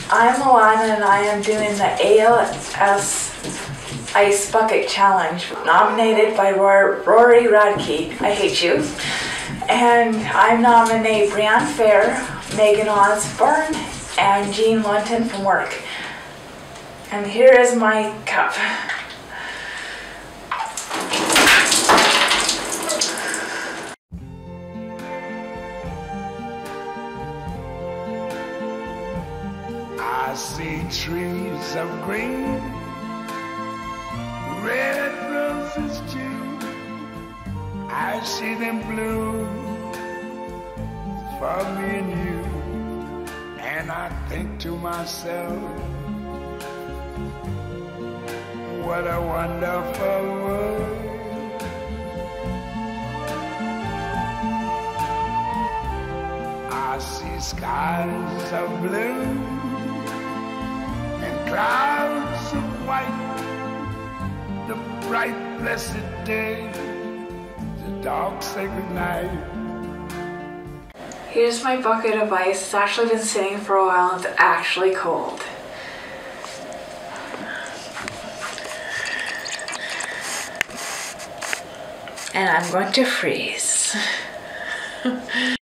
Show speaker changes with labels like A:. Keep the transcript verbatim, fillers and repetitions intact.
A: I'm Alana and I am doing the A L S Ice Bucket Challenge, nominated by Rory Radke. I hate you. And I nominate Brianne Fair, Megan Osborne, and Jean Lunton from work. And here is my cup.
B: I see trees of green, red roses too. I see them bloom for me and you. And I think to myself, what a wonderful world. I see skies of blue and clouds of white, the bright blessed day, the dark sacred night.
A: Here's my bucket of ice. It's actually been sitting for a while. It's actually cold. And I'm going to freeze.